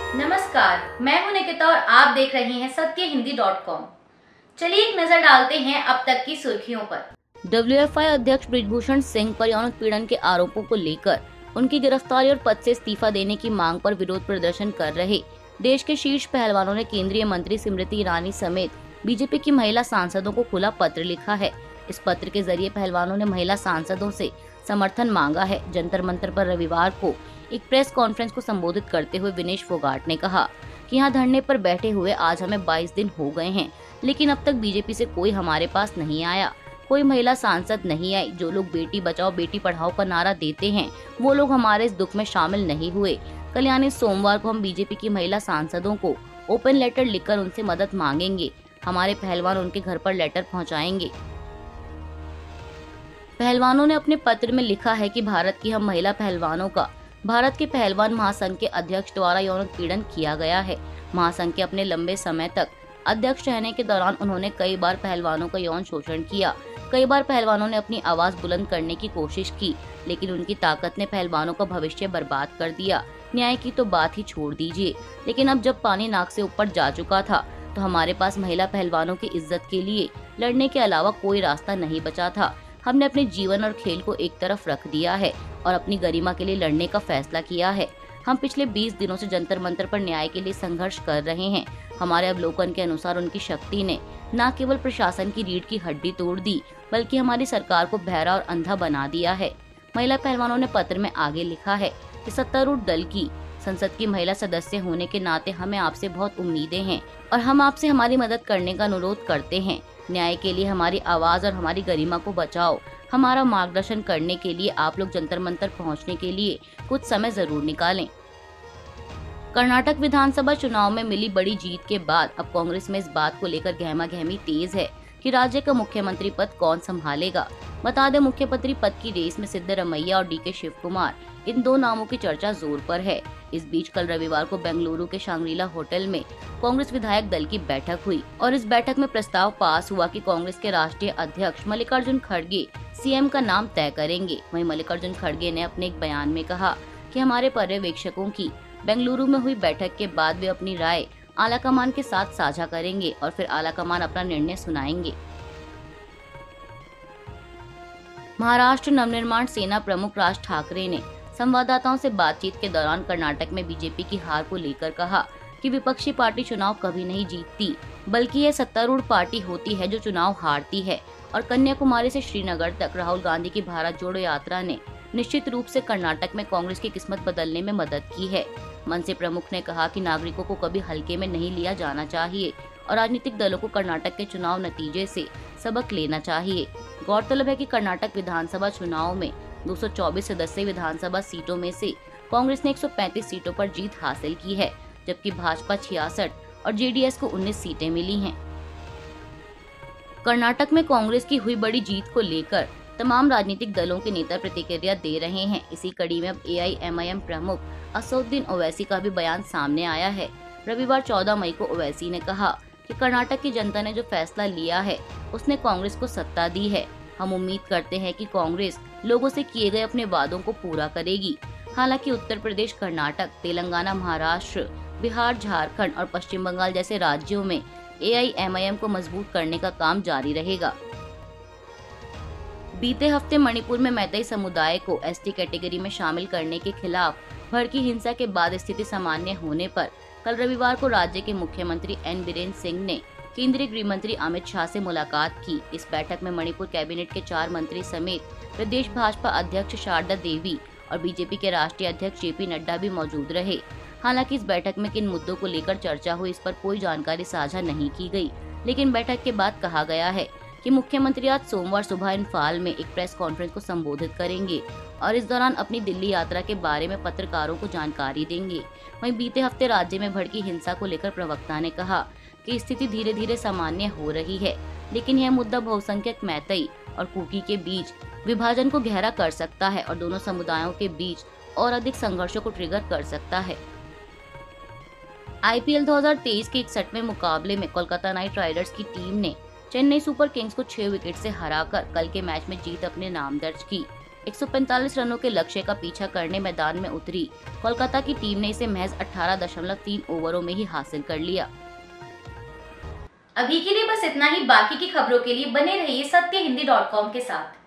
नमस्कार, मैं हूं निकिता और आप देख रहे हैं सत्यहिंदी.com। चलिए एक नजर डालते हैं अब तक की सुर्खियों पर। डब्ल्यूएफआई अध्यक्ष बृजभूषण सिंह पर यौन उत्पीड़न के आरोपों को लेकर उनकी गिरफ्तारी और पद से इस्तीफा देने की मांग पर विरोध प्रदर्शन कर रहे देश के शीर्ष पहलवानों ने केंद्रीय मंत्री स्मृति ईरानी समेत बीजेपी की महिला सांसदों को खुला पत्र लिखा है। इस पत्र के जरिए पहलवानों ने महिला सांसदों से समर्थन मांगा है। जंतर मंतर पर रविवार को एक प्रेस कॉन्फ्रेंस को संबोधित करते हुए विनेश फोगाट ने कहा कि यहाँ धरने पर बैठे हुए आज हमें 22 दिन हो गए हैं, लेकिन अब तक बीजेपी से कोई हमारे पास नहीं आया, कोई महिला सांसद नहीं आई। जो लोग बेटी बचाओ बेटी पढ़ाओ का नारा देते हैं वो लोग हमारे इस दुख में शामिल नहीं हुए। कल यानी सोमवार को हम बीजेपी की महिला सांसदों को ओपन लेटर लिखकर उनसे मदद मांगेंगे। हमारे पहलवान उनके घर पर लेटर पहुंचाएंगे। पहलवानों ने अपने पत्र में लिखा है कि भारत की हम महिला पहलवानों का भारत के पहलवान महासंघ के अध्यक्ष द्वारा यौन उत्पीड़न किया गया है। महासंघ के अपने लंबे समय तक अध्यक्ष रहने के दौरान उन्होंने कई बार पहलवानों का यौन शोषण किया। कई बार पहलवानों ने अपनी आवाज बुलंद करने की कोशिश की, लेकिन उनकी ताकत ने पहलवानों का भविष्य बर्बाद कर दिया। न्याय की तो बात ही छोड़ दीजिए। लेकिन अब जब पानी नाक से ऊपर जा चुका था तो हमारे पास महिला पहलवानों की इज्जत के लिए लड़ने के अलावा कोई रास्ता नहीं बचा था। हमने अपने जीवन और खेल को एक तरफ रख दिया है और अपनी गरिमा के लिए लड़ने का फैसला किया है। हम पिछले 20 दिनों से जंतर मंतर पर न्याय के लिए संघर्ष कर रहे हैं। हमारे अवलोकन के अनुसार उनकी शक्ति ने न केवल प्रशासन की रीढ़ की हड्डी तोड़ दी, बल्कि हमारी सरकार को बहरा और अंधा बना दिया है। महिला पहलवानों ने पत्र में आगे लिखा है कि सत्तारूढ़ दल की संसद की महिला सदस्य होने के नाते हमें आपसे बहुत उम्मीदें हैं और हम आपसे हमारी मदद करने का अनुरोध करते हैं। न्याय के लिए हमारी आवाज और हमारी गरिमा को बचाओ। हमारा मार्गदर्शन करने के लिए आप लोग जंतर मंतर पहुंचने के लिए कुछ समय जरूर निकालें। कर्नाटक विधानसभा चुनाव में मिली बड़ी जीत के बाद अब कांग्रेस में इस बात को लेकर गहमागहमी तेज है कि राज्य का मुख्यमंत्री पद कौन संभालेगा। बता दें, मुख्यमंत्री पद की रेस में सिद्धरमैया और डीके शिव कुमार, इन दो नामों की चर्चा जोर पर है। इस बीच कल रविवार को बेंगलुरु के शांग्रीला होटल में कांग्रेस विधायक दल की बैठक हुई और इस बैठक में प्रस्ताव पास हुआ कि कांग्रेस के राष्ट्रीय अध्यक्ष मल्लिकार्जुन खड़गे सीएम का नाम तय करेंगे। वहीं मल्लिकार्जुन खड़गे ने अपने एक बयान में कहा कि हमारे पर्यवेक्षकों की बेंगलुरु में हुई बैठक के बाद वे अपनी राय आलाकमान के साथ साझा करेंगे और फिर आलाकमान अपना निर्णय सुनाएंगे। महाराष्ट्र नवनिर्माण सेना प्रमुख राज ठाकरे ने संवाददाताओं से बातचीत के दौरान कर्नाटक में बीजेपी की हार को लेकर कहा कि विपक्षी पार्टी चुनाव कभी नहीं जीतती, बल्कि यह सत्तारूढ़ पार्टी होती है जो चुनाव हारती है। और कन्याकुमारी से श्रीनगर तक राहुल गांधी की भारत जोड़ो यात्रा ने निश्चित रूप से कर्नाटक में कांग्रेस की किस्मत बदलने में मदद की है। मनसे प्रमुख ने कहा कि नागरिकों को कभी हल्के में नहीं लिया जाना चाहिए और राजनीतिक दलों को कर्नाटक के चुनाव नतीजे से सबक लेना चाहिए। गौरतलब है कि कर्नाटक विधानसभा चुनाव में 224 सदस्यीय विधानसभा सीटों में से कांग्रेस ने 135 सीटों पर जीत हासिल की है, जबकि भाजपा 66 और जेडीएस को 19 सीटें मिली हैं। कर्नाटक में कांग्रेस की हुई बड़ी जीत को लेकर तमाम राजनीतिक दलों के नेता प्रतिक्रिया दे रहे हैं। इसी कड़ी में अब एआईएमआईएम प्रमुख असदुद्दीन ओवैसी का भी बयान सामने आया है। रविवार 14 मई को ओवैसी ने कहा कि कर्नाटक की जनता ने जो फैसला लिया है उसने कांग्रेस को सत्ता दी है। हम उम्मीद करते हैं कि कांग्रेस लोगों से किए गए अपने वादों को पूरा करेगी। हालांकि उत्तर प्रदेश, कर्नाटक, तेलंगाना, महाराष्ट्र, बिहार, झारखंड और पश्चिम बंगाल जैसे राज्यों में एआईएमआईएम को मजबूत करने का काम जारी रहेगा। बीते हफ्ते मणिपुर में मैतेई समुदाय को एसटी कैटेगरी में शामिल करने के खिलाफ भड़की हिंसा के बाद स्थिति सामान्य होने पर कल रविवार को राज्य के मुख्यमंत्री एन बीरेन सिंह ने केंद्रीय गृह मंत्री अमित शाह से मुलाकात की। इस बैठक में मणिपुर कैबिनेट के 4 मंत्री समेत प्रदेश भाजपा अध्यक्ष शारदा देवी और बीजेपी के राष्ट्रीय अध्यक्ष जेपी नड्डा भी मौजूद रहे। हालांकि इस बैठक में किन मुद्दों को लेकर चर्चा हुई इस पर कोई जानकारी साझा नहीं की गई, लेकिन बैठक के बाद कहा गया है कि मुख्यमंत्री आज सोमवार सुबह इम्फाल में एक प्रेस कॉन्फ्रेंस को संबोधित करेंगे और इस दौरान अपनी दिल्ली यात्रा के बारे में पत्रकारों को जानकारी देंगे। वहीं बीते हफ्ते राज्य में भड़की हिंसा को लेकर प्रवक्ता ने कहा कि स्थिति धीरे धीरे सामान्य हो रही है, लेकिन यह मुद्दा बहुसंख्यक मैतेई और कुकी के बीच विभाजन को गहरा कर सकता है और दोनों समुदायों के बीच और अधिक संघर्षों को ट्रिगर कर सकता है। आईपीएल 2023 के 61वें मुकाबले में कोलकाता नाइट राइडर्स की टीम ने चेन्नई सुपर किंग्स को 6 विकेट से हराकर कल के मैच में जीत अपने नाम दर्ज की। 145 रनों के लक्ष्य का पीछा करने मैदान में उतरी कोलकाता की टीम ने इसे महज 18.3 ओवरों में ही हासिल कर लिया। अभी के लिए बस इतना ही। बाकी की खबरों के लिए बने रहिए सत्यहिंदी.com के साथ।